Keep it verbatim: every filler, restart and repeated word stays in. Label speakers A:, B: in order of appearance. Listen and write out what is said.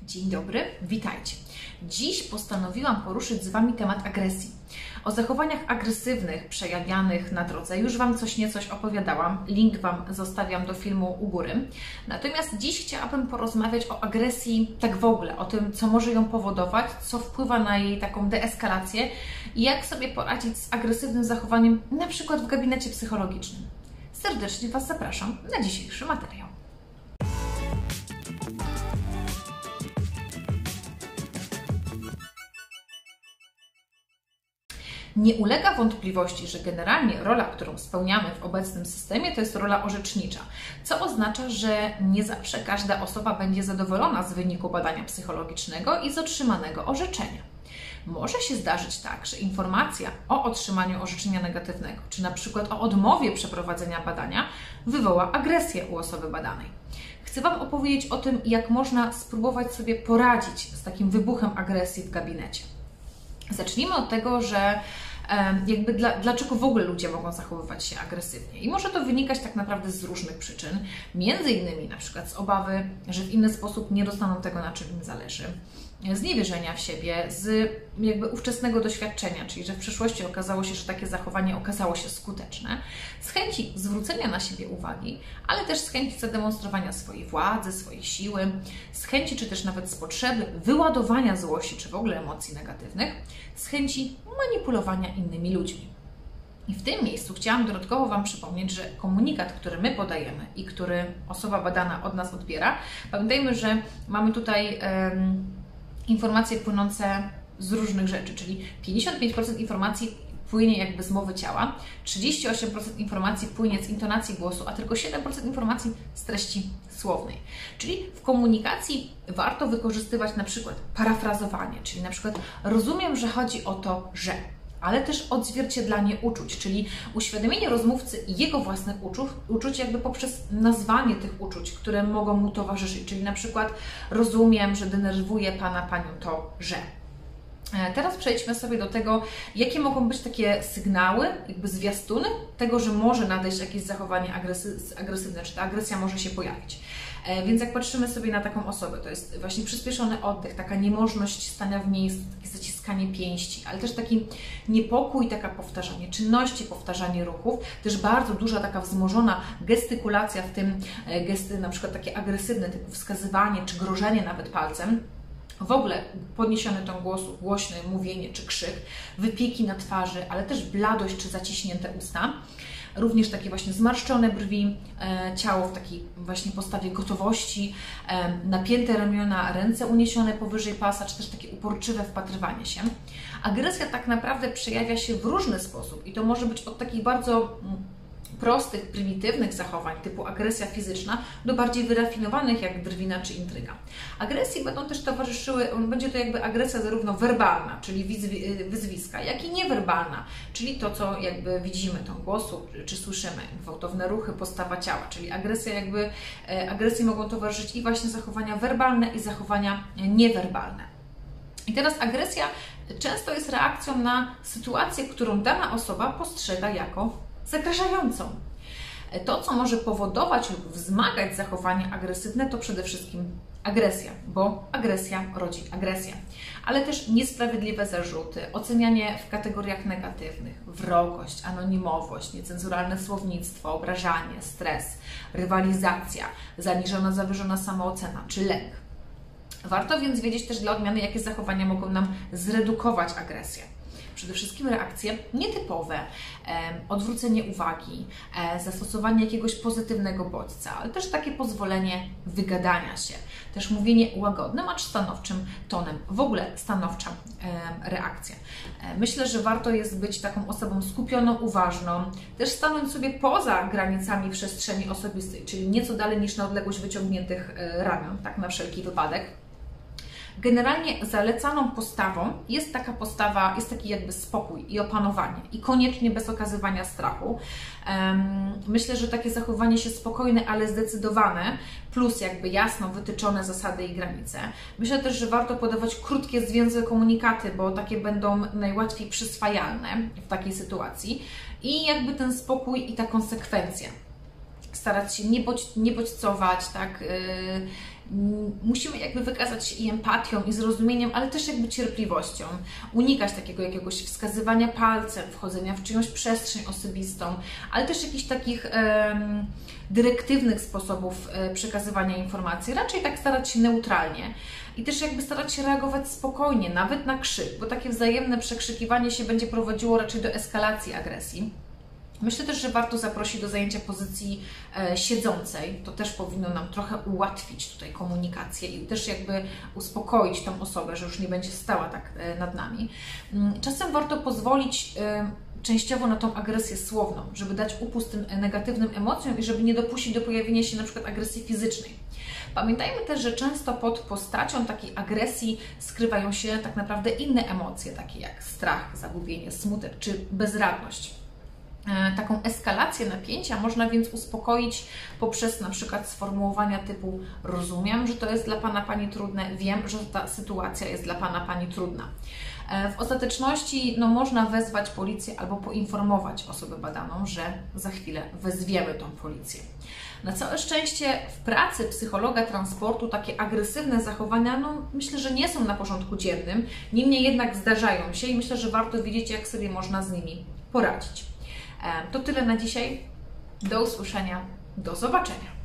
A: Dzień dobry, witajcie. Dziś postanowiłam poruszyć z Wami temat agresji. O zachowaniach agresywnych przejawianych na drodze już Wam coś niecoś opowiadałam. Link Wam zostawiam do filmu u góry. Natomiast dziś chciałabym porozmawiać o agresji tak w ogóle, o tym, co może ją powodować, co wpływa na jej taką deeskalację i jak sobie poradzić z agresywnym zachowaniem, na przykład w gabinecie psychologicznym. Serdecznie Was zapraszam na dzisiejszy materiał. Nie ulega wątpliwości, że generalnie rola, którą spełniamy w obecnym systemie, to jest rola orzecznicza, co oznacza, że nie zawsze każda osoba będzie zadowolona z wyniku badania psychologicznego i z otrzymanego orzeczenia. Może się zdarzyć tak, że informacja o otrzymaniu orzeczenia negatywnego, czy na przykład o odmowie przeprowadzenia badania, wywoła agresję u osoby badanej. Chcę Wam opowiedzieć o tym, jak można spróbować sobie poradzić z takim wybuchem agresji w gabinecie. Zacznijmy od tego, że jakby dla, dlaczego w ogóle ludzie mogą zachowywać się agresywnie. I może to wynikać tak naprawdę z różnych przyczyn, między innymi na przykład z obawy, że w inny sposób nie dostaną tego, na czym im zależy, z niewierzenia w siebie, z jakby ówczesnego doświadczenia, czyli że w przyszłości okazało się, że takie zachowanie okazało się skuteczne, z chęci zwrócenia na siebie uwagi, ale też z chęci zademonstrowania swojej władzy, swojej siły, z chęci czy też nawet z potrzeby wyładowania złości czy w ogóle emocji negatywnych, z chęci manipulowania innymi ludźmi. I w tym miejscu chciałam dodatkowo Wam przypomnieć, że komunikat, który my podajemy i który osoba badana od nas odbiera, pamiętajmy, że mamy tutaj um, informacje płynące z różnych rzeczy, czyli pięćdziesiąt pięć procent informacji płynie jakby z mowy ciała, trzydzieści osiem procent informacji płynie z intonacji głosu, a tylko siedem procent informacji z treści słownej. Czyli w komunikacji warto wykorzystywać na przykład parafrazowanie, czyli na przykład rozumiem, że chodzi o to, że, ale też odzwierciedlanie uczuć, czyli uświadomienie rozmówcy jego własnych uczuć, uczuć jakby poprzez nazwanie tych uczuć, które mogą mu towarzyszyć, czyli na przykład rozumiem, że denerwuje Pana, Panią to, że. Teraz przejdźmy sobie do tego, jakie mogą być takie sygnały, jakby zwiastuny tego, że może nadejść jakieś zachowanie agresy agresywne, czy ta agresja może się pojawić. Więc jak patrzymy sobie na taką osobę, to jest właśnie przyspieszony oddech, taka niemożność stania w miejscu, takie zaciskanie pięści, ale też taki niepokój, taka powtarzanie czynności, powtarzanie ruchów, też bardzo duża taka wzmożona gestykulacja, w tym gesty na przykład takie agresywne, typu wskazywanie czy grożenie nawet palcem. W ogóle podniesiony ton głosu, głośne mówienie czy krzyk, wypieki na twarzy, ale też bladość czy zaciśnięte usta. Również takie właśnie zmarszczone brwi, e, ciało w takiej właśnie postawie gotowości, e, napięte ramiona, ręce uniesione powyżej pasa, czy też takie uporczywe wpatrywanie się. Agresja tak naprawdę przejawia się w różny sposób i to może być od takich bardzo prostych, prymitywnych zachowań typu agresja fizyczna do bardziej wyrafinowanych jak drwina czy intryga. Agresji będą też towarzyszyły, będzie to jakby agresja zarówno werbalna, czyli wyzwiska, jak i niewerbalna, czyli to, co jakby widzimy, tą głosu czy słyszymy, gwałtowne ruchy, postawa ciała, czyli agresja jakby, agresji mogą towarzyszyć i właśnie zachowania werbalne i zachowania niewerbalne. I teraz agresja często jest reakcją na sytuację, którą dana osoba postrzega jako zagrażającą. To, co może powodować lub wzmagać zachowanie agresywne, to przede wszystkim agresja, bo agresja rodzi agresję, ale też niesprawiedliwe zarzuty, ocenianie w kategoriach negatywnych, wrogość, anonimowość, niecenzuralne słownictwo, obrażanie, stres, rywalizacja, zaniżona, zawyżona samoocena czy lęk. Warto więc wiedzieć też dla odmiany, jakie zachowania mogą nam zredukować agresję. Przede wszystkim reakcje nietypowe, e, odwrócenie uwagi, e, zastosowanie jakiegoś pozytywnego bodźca, ale też takie pozwolenie wygadania się, też mówienie łagodnym, acz stanowczym tonem, w ogóle stanowcza e, reakcja. E, myślę, że warto jest być taką osobą skupioną, uważną, też stanąć sobie poza granicami przestrzeni osobistej, czyli nieco dalej niż na odległość wyciągniętych e, ramion, tak na wszelki wypadek. Generalnie zalecaną postawą jest taka postawa, jest taki jakby spokój i opanowanie i koniecznie bez okazywania strachu. Myślę, że takie zachowanie się spokojne, ale zdecydowane, plus jakby jasno wytyczone zasady i granice. Myślę też, że warto podawać krótkie, zwięzłe komunikaty, bo takie będą najłatwiej przyswajalne w takiej sytuacji i jakby ten spokój i ta konsekwencja. Starać się nie, bodź, nie bodźcować, tak, musimy jakby wykazać się i empatią, i zrozumieniem, ale też jakby cierpliwością. Unikać takiego jakiegoś wskazywania palcem, wchodzenia w czyjąś przestrzeń osobistą, ale też jakichś takich um, dyrektywnych sposobów um, przekazywania informacji. Raczej tak starać się neutralnie i też jakby starać się reagować spokojnie, nawet na krzyk, bo takie wzajemne przekrzykiwanie się będzie prowadziło raczej do eskalacji agresji. Myślę też, że warto zaprosić do zajęcia pozycji e, siedzącej. To też powinno nam trochę ułatwić tutaj komunikację i też jakby uspokoić tą osobę, że już nie będzie stała tak e, nad nami. Czasem warto pozwolić e, częściowo na tą agresję słowną, żeby dać upust tym negatywnym emocjom i żeby nie dopuścić do pojawienia się na przykład agresji fizycznej. Pamiętajmy też, że często pod postacią takiej agresji skrywają się tak naprawdę inne emocje, takie jak strach, zagubienie, smutek czy bezradność. Taką eskalację napięcia można więc uspokoić poprzez na przykład sformułowania typu: rozumiem, że to jest dla Pana, Pani trudne, wiem, że ta sytuacja jest dla Pana, Pani trudna. W ostateczności no, można wezwać policję albo poinformować osobę badaną, że za chwilę wezwiemy tą policję. Na całe szczęście w pracy psychologa transportu takie agresywne zachowania, no myślę, że nie są na porządku dziennym, niemniej jednak zdarzają się i myślę, że warto wiedzieć, jak sobie można z nimi poradzić. To tyle na dzisiaj. Do usłyszenia. Do zobaczenia.